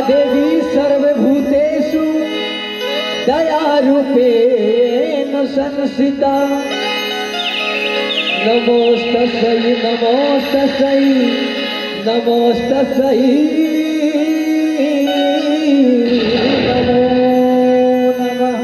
देवी सर्वभूतेषु दयारूपेण संस्थिता। नमोस्तस्यै नमोस्तस्यै नमोस्तस्यै नमो नमः।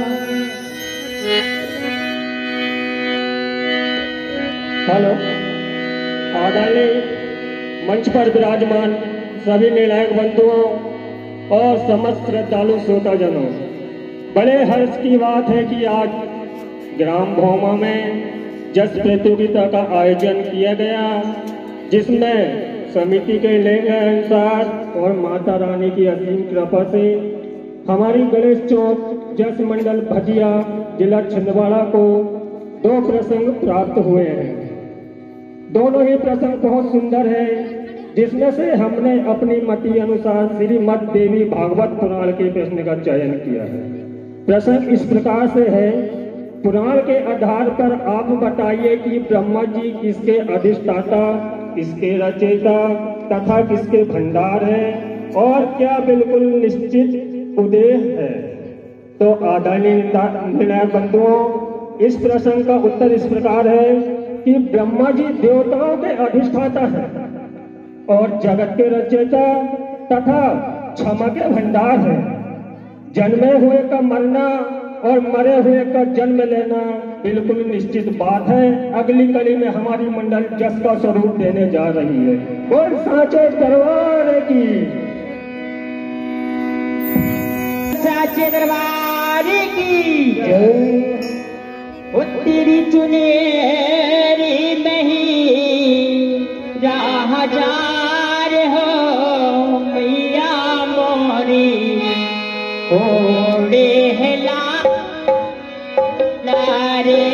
हेलो, आदरणीय मंच पर विराजमान सभी निर्णायक बंधुओं और समस्त श्रद्धालु श्रोताजनों, बड़े हर्ष की बात है कि आज ग्राम भौमा में जस प्रतियोगिता का आयोजन किया गया, जिसमें समिति के निर्णय अनुसार और माता रानी की असीम कृपा से हमारी गणेश चौक जस मंडल भजिया जिला छिंदवाड़ा को 2 प्रसंग प्राप्त हुए हैं। दोनों ही प्रसंग बहुत सुंदर है, जिसमें से हमने अपनी मति अनुसार श्रीमद् देवी भागवत पुराण के प्रश्न का चयन किया है। प्रसंग इस प्रकार से है, पुराण के आधार पर आप बताइए कि ब्रह्मा जी किसके अधिष्ठाता, किसके रचयिता तथा किसके भंडार है और क्या बिल्कुल निश्चित उदेह है। तो आदरणीय निर्णायक बंधुओं, इस प्रश्न का उत्तर इस प्रकार है कि ब्रह्मा जी देवताओं के अधिष्ठाता है और जगत के रचयिता तथा क्षमा के भंडार है। जन्मे हुए का मरना और मरे हुए का जन्म लेना बिल्कुल निश्चित बात है। अगली कड़ी में हमारी मंडल जस का स्वरूप देने जा रही है। बोल साचे दरबार की, साचे दरबार की जय। उत्तरी चुनेरी नहीं राह जार हो मैया मोरी, ओड़े हेला लारे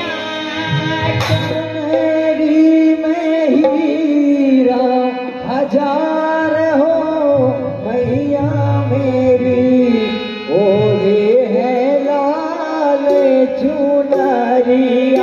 चुनेरी में हीरा हजार हो मैया मेरी, ओढ़े है लाल चुनरिया।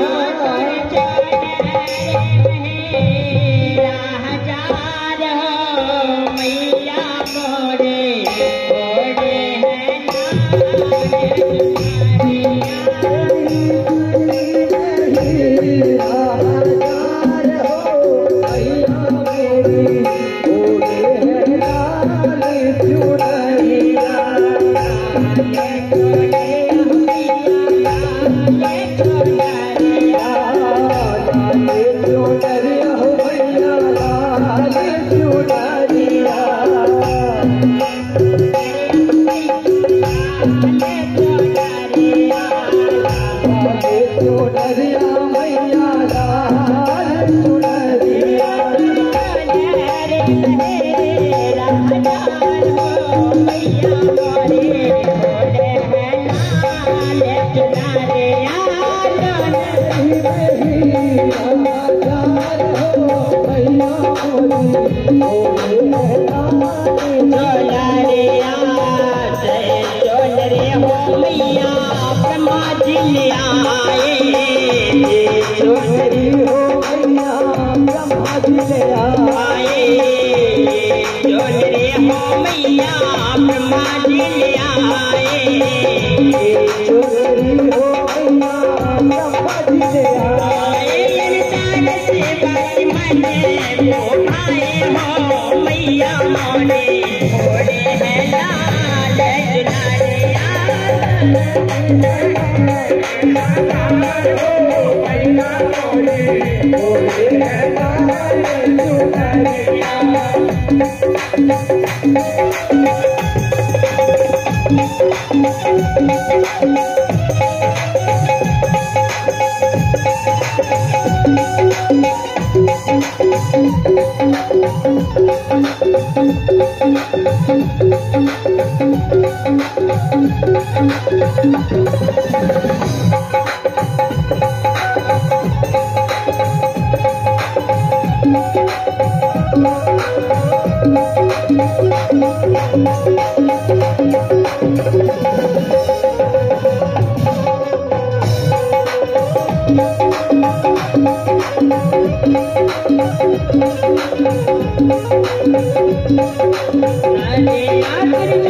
अरे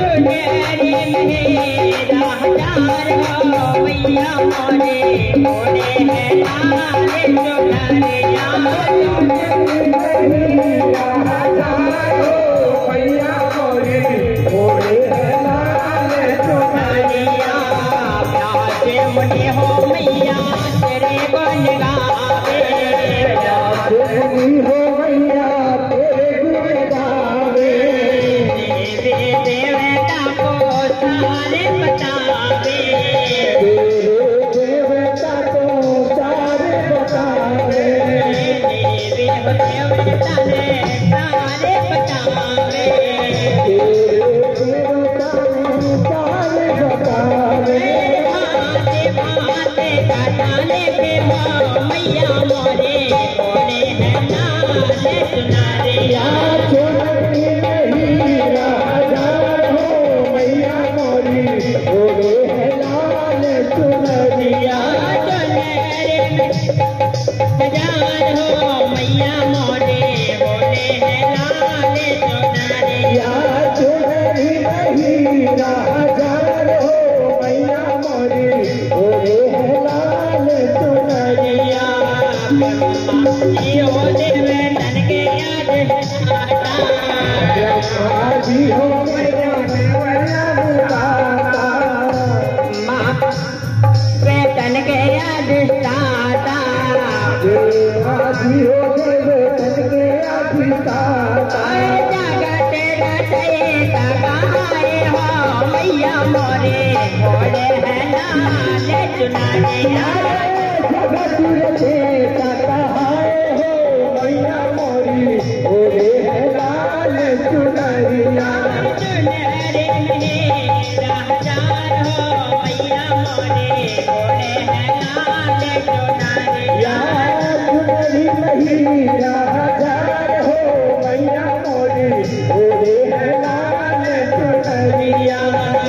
बोले हैं लाल चुनरिया मुनि हो मैया तेरे गुण गावे हो मैया तेरे गुण गावे देवी देवता को सारे बतावे देवता को सारे बतावे देवी देवता ने सारे बतावे देवता ने सारे बतावे माते गाने पे मैया मोरे बोले हैं लाल चुनरिया चुनरी नहीं राजा हो मैया मोरी बोले है लाल चुनरिया हजार हो मैया मोरे बोले हैं लाल चुनरिया चुनरी नहीं राजा हो मैया मोरी बोले है लाल चुनरिया हो देवे तन के याद जी हो मैया देवया बुलाता तन के याद दाता जी हो देवतन के अधिदाता जगते रटे तकाए हो मैया मोरे बोले हैं लाल चुनरिया जगत रचे कहाए हो मैया मोरी बोले है लाल चुनरिया चुनरी हजार हो मैया मोरे बोले हैं लाल चुनरिया चुनरी नहीं हजार हो मैया मोरी बोले है लाल चुनरिया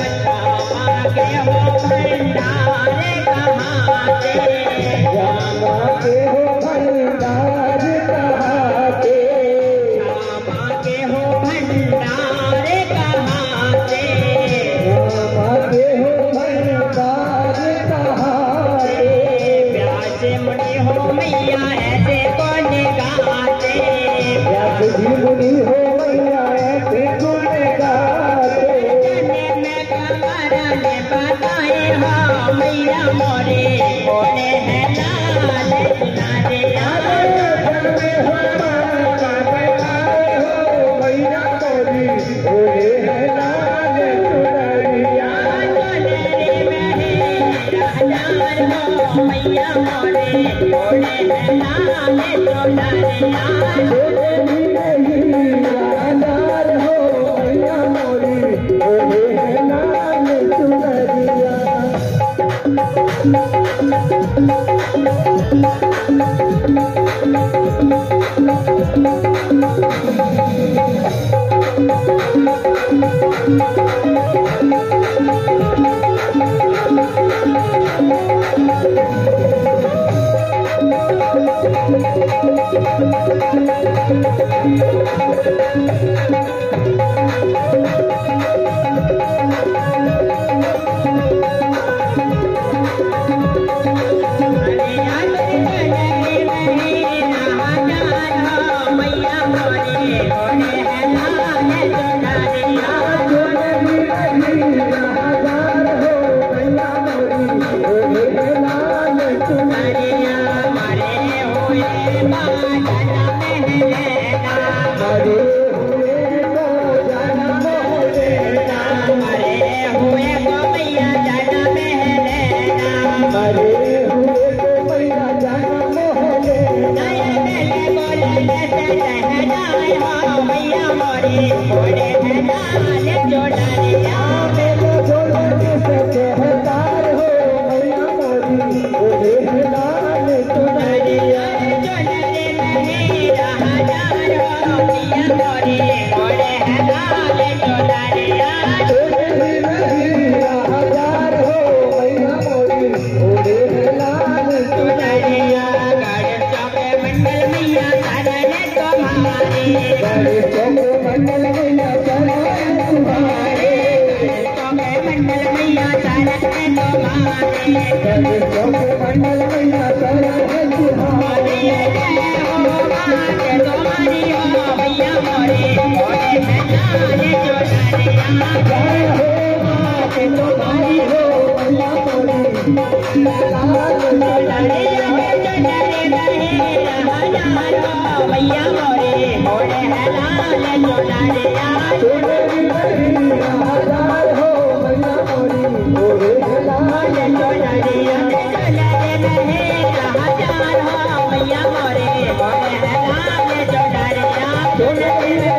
के हो भंडारे कहाँ से जामा के हो भंडार कहाते मामा के हो भंडारे कहाँ से जामा के हो भंडार कहाते प्यासे मुनि हो मैया ऐसे कौन गाते व्यास जी मुनि हो मैया ऐसे गुण गाते जने में कमरा ने बताए हो मैया मोरे बोले हैं लाल चुनरिया जन में हो माता बताए हो मैया मोरी बोले है लाल चुनरिया चुनरी में हजार हो मैया मोरे बोले हैं लाल चुनरिया चुनरी नहीं राजार हो मैया मोरी बोले है लाल चुनरिया मंडल मैया चौधारी हो मैया मोरी लाल चौधारिया के चौधारे बहे हजारों मैया मोरे मोरे लाल चौधारिया चौधारी बहे हजार हो मैया मोरी मोरे लाल चौधारिया के चौधारे बहे हजारों मैया मोरे मोरे लाल चौधारिया चौधारी